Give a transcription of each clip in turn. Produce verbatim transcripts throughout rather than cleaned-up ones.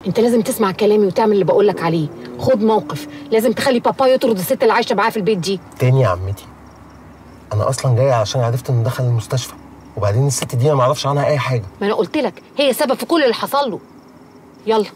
انت لازم تسمع كلامي وتعمل اللي بقول لك عليه. خد موقف، لازم تخلي بابا يطرد الست اللي عايشه معاه في البيت دي. تاني يا عمتي، انا اصلا جايه عشان عرفت انه دخل المستشفى، وبعدين الست دي انا ما اعرفش عنها اي حاجه. ما انا قلت لك هي سبب في كل اللي حصل له. يلا.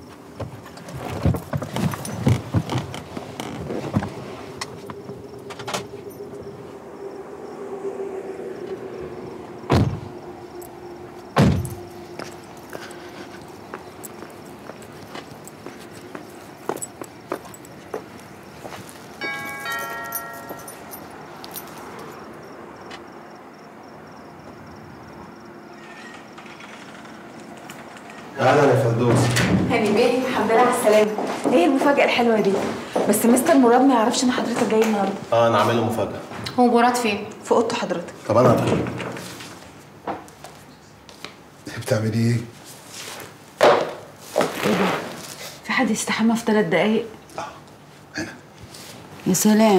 اهلا يا فردوس. هاني بيه، الحمد لله على السلامة. ايه المفاجأة الحلوة دي؟ بس مستر مراد ما يعرفش ان حضرتك جاي النهارده. اه انا عامل له مفاجأة. هو مراد فين؟ في اوضته حضرتك. طب انا هدخل. بتعملي ايه؟ ايه ده؟ في حد يستحمى في ثلاث دقايق؟ اه انا. يا سلام.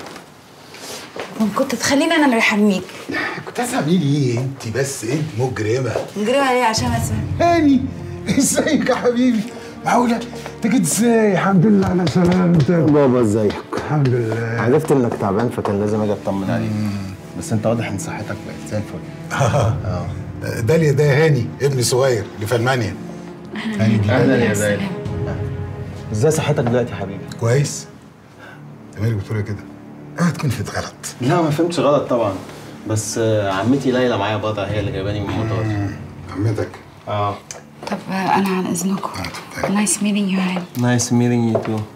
كنت تخليني انا اللي احميك. كنت هتعملي ايه انت بس؟ انت مجرمه. مجرمه ليه؟ عشان اسمع. هاني ازيك يا حبيبي؟ معقوله؟ انت جيت ازاي؟ الحمد لله على سلامتك. بابا ازيك؟ الحمد لله. عرفت انك تعبان فكان لازم اجي اطمن عليك. بس انت واضح ان صحتك بقت زي الفل. اه اه داليا ده هاني ابني صغير اللي في المانيا. هاني بيه. اهلا يا داليا. ازاي صحتك دلوقتي يا حبيبي؟ كويس. انت مالك بتقول كده؟ اوعى تكون فهمت غلط. لا ما فهمتش غلط طبعا، بس عمتي ليلى معايا بضع هي اللي جايباني من المطار. عمتك؟ اه. طب انا عن اذنكم. نايس ميتنج يو هاني. نايس ميتنج يو تو.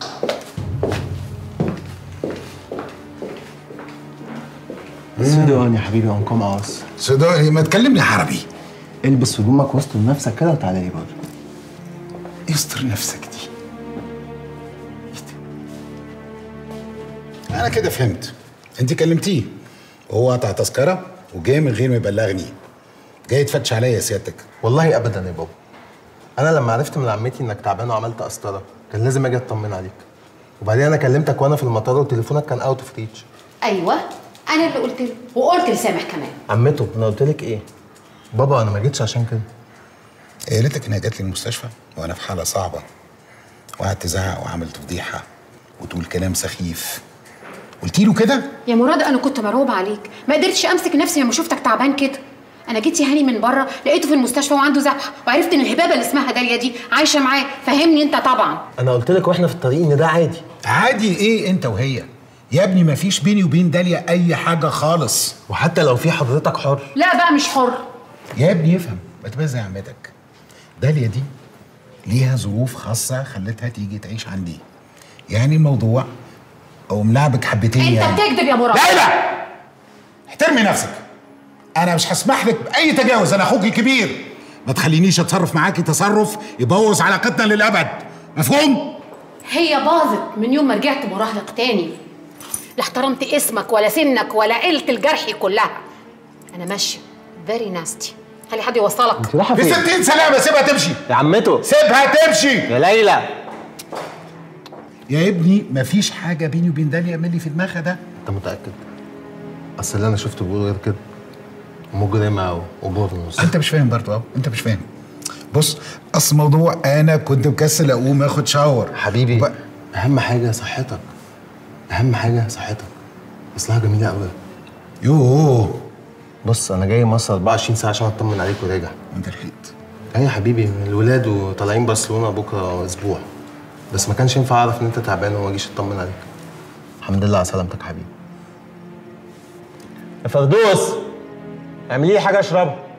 سوداني يا حبيبي اون كوم اوس. سوداني؟ ما تكلمني عربي. البس هدومك واستر نفسك كده وتعالى لي بره. يستر نفسك دي. انا كده فهمت. انت كلمتيه وهو قطع تذكره وجاي من غير ما يبلغني. جاي تفتش عليا يا سيادتك. والله ابدا يا بابا، انا لما عرفت من عمتي انك تعبان وعملت قسطره كان لازم اجي اطمن عليك. وبعدين انا كلمتك وانا في المطار وتليفونك كان اوت اوف ريتش. ايوه انا اللي قلت له وقلت لسامح كمان. عمته انا قلت لك ايه؟ بابا انا ما جيتش عشان كده. هي قالت لك انها جات لي المستشفى وانا في حاله صعبه، وقعدت تزعق وعملت فضيحه وتقول كلام سخيف. قلت له كده؟ يا مراد انا كنت مرعوبه عليك، ما قدرتش امسك نفسي لما شفتك تعبان كده. انا جيت يا هاني من بره لقيته في المستشفى وعنده ذبحه، وعرفت ان الهبابه اللي اسمها داليا دي عايشه معاه. فهمني انت طبعا. انا قلت لك واحنا في الطريق ان ده عادي. عادي ايه انت وهي؟ يا ابني ما فيش بيني وبين داليا اي حاجه خالص. وحتى لو في حضرتك حر. لا بقى مش حر. يا ابني افهم، ما تبقى زي عمتك. داليا دي ليها ظروف خاصه خلتها تيجي تعيش عندي. يعني الموضوع او ملعبك حبتين. انت يعني بتكذب يا مراد. لا لا احترمي نفسك. انا مش هسمح لك باي تجاوز، انا اخوك الكبير. ما تخلينيش اتصرف معاكي تصرف يبوظ علاقتنا للابد، مفهوم؟ هي باظت من يوم ما رجعت مراهق تاني. لا احترمت اسمك ولا سنك ولا قلت الجرح كلها. انا ماشيه فيري ناستي. خلي حد يوصلك. انت رايحه فين؟ بستين سلامه. سيبها تمشي يا عمته. سيبها تمشي يا ليلى. يا ابني مفيش حاجه بيني وبين داليا ملي في دماغها ده. انت متاكد؟ اصل اللي انا شفته بيقول غير كده. مجرمه وبورنوس. انت مش فاهم برضه. اه انت مش فاهم. بص اصل الموضوع انا كنت مكسل اقوم اخد شاور. حبيبي وب... اهم حاجه صحتك. اهم حاجه صحتك. اصلها جميله قوي. يوه. بص انا جاي مصر أربعة وعشرين ساعه عشان اطمن عليك وراجع. انت لحقت؟ ايوه يا حبيبي، الولاد وطالعين برشلونه بكره اسبوع، بس ما كانش ينفع اعرف ان انت تعبان وما اجيش اطمن عليك. الحمد لله على سلامتك حبيبي. يا فردوس اعملي لي حاجه اشربها.